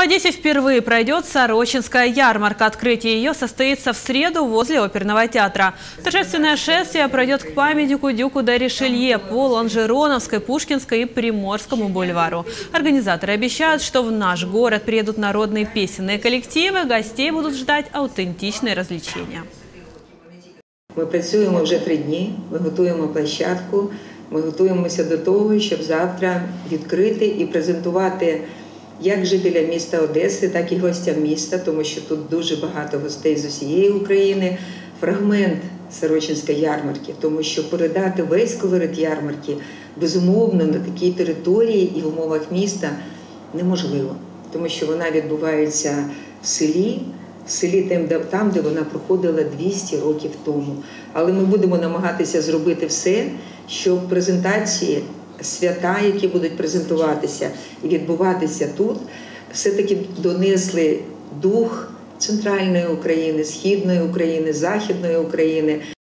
Одессе впервые пройдет Сорочинская ярмарка. Открытие ее состоится в среду возле оперного театра. Торжественное шествие пройдет к памятнику Дюку де Ришелье по Лонжероновской, Пушкинской и Приморскому бульвару. Организаторы обещают, что в наш город приедут народные песенные коллективы, гостей будут ждать аутентичные развлечения. Ми працюємо вже 3 дні, ми готуємо площадку, ми готуємося до того, щоб завтра відкрити і презентувати як жителям міста Одеси, так і гостям міста, тому що тут дуже багато гостей з усієї України, фрагмент Сорочинської ярмарки, тому що передати весь колорит ярмарки, безумовно, на такій території і в умовах міста неможливо, тому що вона відбувається в селі там, де вона проходила 200 років тому. Але ми будемо намагатися зробити все, щоб презентації, свята, які будуть презентуватися і відбуватися тут, все-таки донесли дух центральної України, східної України, західної України.